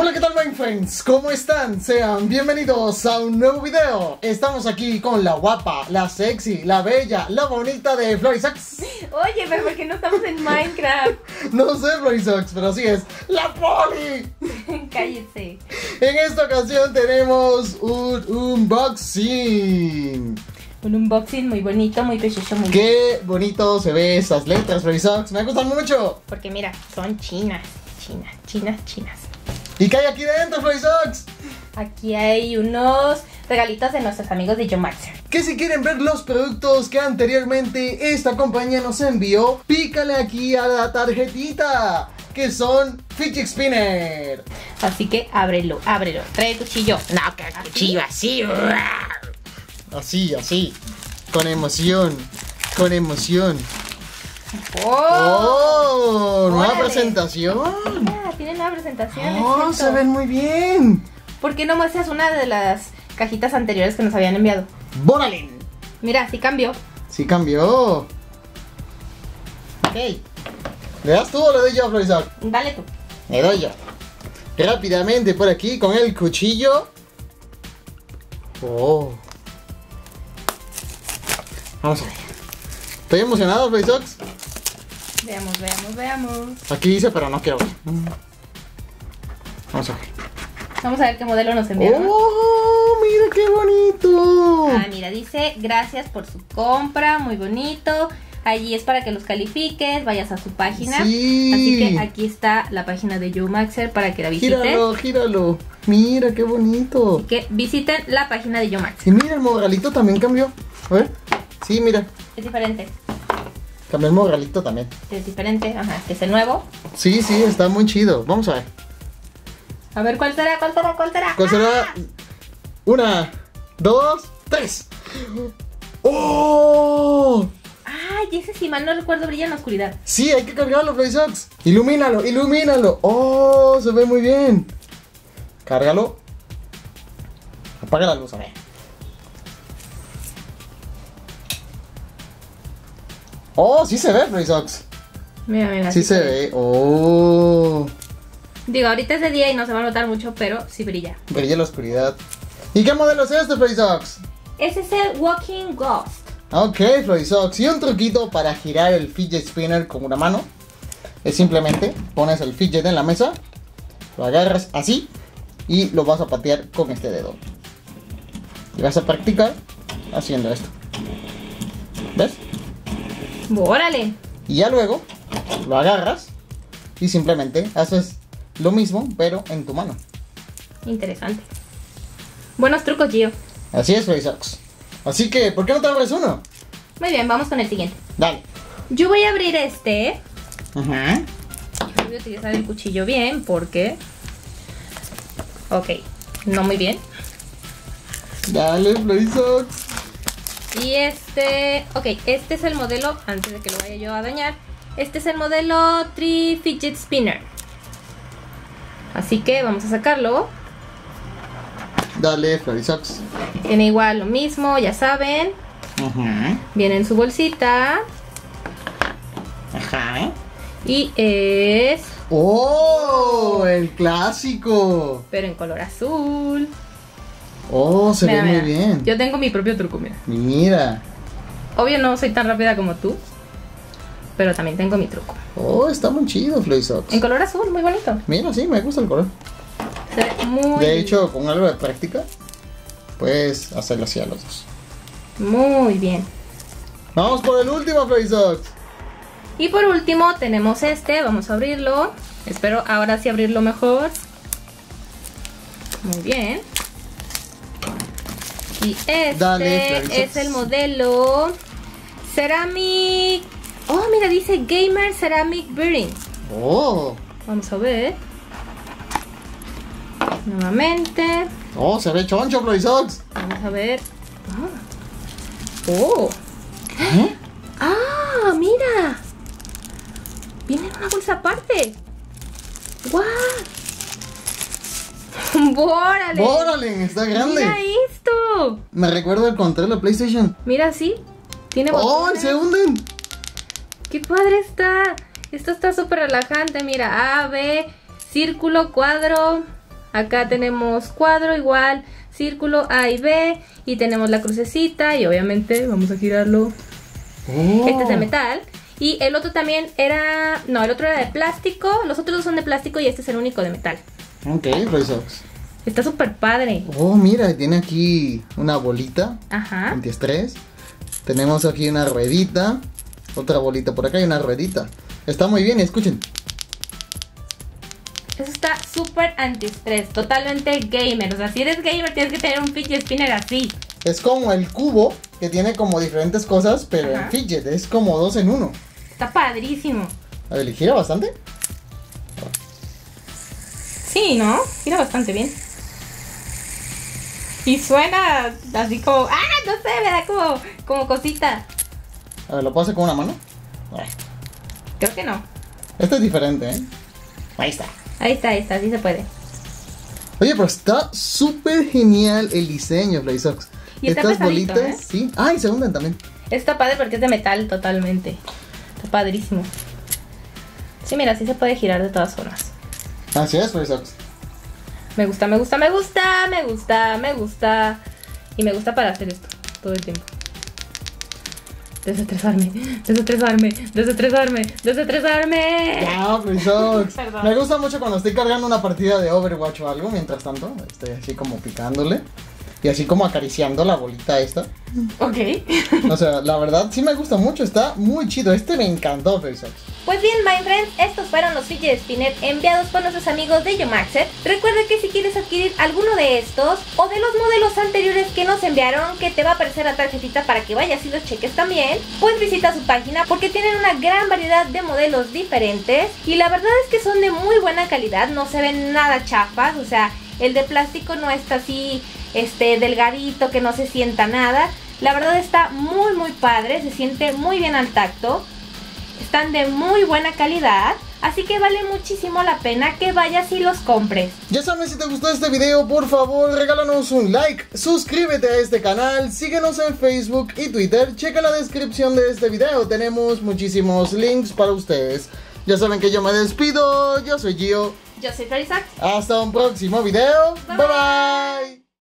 Hola, ¿qué tal, my friends? ¿Cómo están? Sean bienvenidos a un nuevo video. Estamos aquí con la guapa, la sexy, la bella, la bonita de Florisox. Oye, pero ¿por qué no estamos en Minecraft? No sé, Florisox, pero así es, la Poli. Cállese. En esta ocasión tenemos un unboxing. Un unboxing muy bonito, muy precioso, muy Qué bonito se ve esas letras, Florisox. Me gustan mucho. Porque mira, son chinas. Chinas. ¿Y qué hay aquí dentro, Florisox? Aquí hay unos regalitos de nuestros amigos de Yomaxer. Que si quieren ver los productos que anteriormente esta compañía nos envió, pícale aquí a la tarjetita, que son Fidget Spinner. Así que ábrelo. Trae el cuchillo. No, que el cuchillo así. Así, con emoción. ¡Oh! Nueva Órale. presentación. Mira, tienen nueva presentación. Oh, es se cierto. ven muy bien. ¿Por qué no muestras una de las cajitas anteriores que nos habían enviado? ¡Bórale! Mira, sí cambió. Sí cambió. Ok. ¿Le das tú o le doy yo, Florisox? Dale tú. Le doy yo. Rápidamente por aquí con el cuchillo. Oh. Vamos a ver. Estoy emocionado, Florisox. Veamos. Aquí dice, pero no quiero ver. Vamos a ver. Vamos a ver qué modelo nos enviaron. ¡Oh! ¡Mira qué bonito! Ah, mira, dice gracias por su compra, muy bonito. Allí es para que los califiques, vayas a su página. Sí. Así que aquí está la página de Yomaxer para que la visiten. Gíralo. Mira qué bonito. Así que visiten la página de Yomaxer. Y mira, el morralito también cambió. A ver. Sí, mira. Es diferente. Cambió el morralito también. Es diferente, ajá, que es el nuevo. Sí, está muy chido. Vamos a ver. A ver, ¿cuál será? ¿Cuál será? 1, 2, 3. ¡Oh! Ay, ese si mal no recuerdo brilla en la oscuridad. Sí, hay que cargarlo, Florisox. Ilumínalo. ¡Oh! Se ve muy bien. Cárgalo. Apaga la luz, a ver. Oh, sí se ve, Florisox. Mira. Sí se ve. Oh. Digo, ahorita es de día y no se va a notar mucho, pero sí brilla. Brilla la oscuridad. ¿Y qué modelo es este, Florisox? Ese es el Walking Ghost. Ok, Florisox. Y un truquito para girar el fidget spinner con una mano es simplemente pones el fidget en la mesa, lo agarras así y lo vas a patear con este dedo. Y vas a practicar haciendo esto. ¿Ves? ¡Órale! Y ya luego lo agarras y simplemente haces lo mismo, pero en tu mano. Interesante. Buenos trucos, Gio. Así es, Florisox. Así que, ¿por qué no te abres uno? Muy bien, vamos con el siguiente. Dale. Yo voy a abrir este. Ajá. Yo voy a utilizar el cuchillo bien porque... Ok, no muy bien. Dale, Florisox. Y este... Ok, este es el modelo, antes de que lo vaya yo a dañar. Este es el modelo 3 Fidget Spinner. Así que vamos a sacarlo. Dale, Florisox. Tiene igual lo mismo, ya saben. Ajá. Viene en su bolsita. Ajá. Y es... ¡Oh! El clásico. pero en color azul. Oh, se Mira, ve mira. muy bien. Yo tengo mi propio truco, mira. Mira. Obvio no soy tan rápida como tú, pero también tengo mi truco. Oh, está muy chido, Florisox. En color azul, muy bonito. Mira, sí, me gusta el color. Se ve muy De hecho, con algo de práctica, puedes hacerlo así a los dos. muy bien. Vamos por el último, Florisox. Y por último tenemos este, vamos a abrirlo. Espero ahora sí abrirlo mejor. Muy bien. Y este Dale, Florisox. es el modelo Ceramic. Oh, mira, dice Gamer Ceramic Bearing. Oh. Vamos a ver. Nuevamente. Oh, se ve choncho, Florisox. Vamos a ver. Oh. ¿Eh? Ah, mira. Viene en una bolsa aparte. ¡Guau! ¡Bórale! ¡Órale! Está grande. Mira esto. Me recuerda el control de PlayStation. Mira, sí. Tiene ¡Oh! botones. ¡Se hunden! ¡Qué padre está! Esto está súper relajante. Mira, A, B, círculo, cuadro. Acá tenemos cuadro igual, círculo A y B. Y tenemos la crucecita y obviamente vamos a girarlo. Este es de metal. Y el otro también era... No, el otro era de plástico. Los otros dos son de plástico y este es el único de metal. Ok, Sox. Está súper padre. Oh, mira, tiene aquí una bolita. Ajá. Antiestrés. Tenemos aquí una ruedita. Otra bolita por acá y una ruedita. Está muy bien, escuchen. Eso está súper antiestrés, totalmente gamer. O sea, si eres gamer tienes que tener un fidget spinner así. Es como el cubo, que tiene como diferentes cosas, pero Ajá. en fidget es como 2 en 1. Está padrísimo. A ver, ¿le gira bastante? Sí, ¿no? Gira bastante bien. Y suena así como... ¡Ah! No sé, me da como cosita. A ver, ¿lo puedo hacer con una mano? Ay, Creo que no. este es diferente, ¿eh? Ahí está. Ahí está, sí se puede. Oye, pero está súper genial el diseño, Sox. Y está estas pesadito, bolitas, ¿eh? sí. Ah, y se hunden también. Está padre porque es de metal totalmente. Está padrísimo. Sí, mira, sí se puede girar de todas formas. Así es, Sox. Me gusta, me gusta, me gusta, me gusta, me gusta. Y me gusta para hacer esto todo el tiempo. Desestresarme, desestresarme, desestresarme, desestresarme. Ya, Sox. Perdón. Me gusta mucho cuando estoy cargando una partida de Overwatch o algo. Mientras tanto, estoy así como picándole. Y así como acariciando la bolita esta. Ok. O sea, la verdad sí me gusta mucho. Está muy chido. Este me encantó, Sox. Pues bien, my friends, estos fueron los fidget spinner enviados por nuestros amigos de Yomaxer. Recuerda que si quieres adquirir alguno de estos o de los modelos anteriores que nos enviaron, que te va a aparecer la tarjetita para que vayas y los cheques también, pues visita su página porque tienen una gran variedad de modelos diferentes y la verdad es que son de muy buena calidad, no se ven nada chafas, o sea, el de plástico no está así delgadito que no se sienta nada. La verdad está muy padre, se siente muy bien al tacto. Están de muy buena calidad, así que vale muchísimo la pena que vayas y los compres. Ya sabes, si te gustó este video, por favor regálanos un like, suscríbete a este canal, síguenos en Facebook y Twitter, checa la descripción de este video, tenemos muchísimos links para ustedes. Ya saben que yo me despido, yo soy Gio. Yo soy Florisax. Hasta un próximo video, bye bye.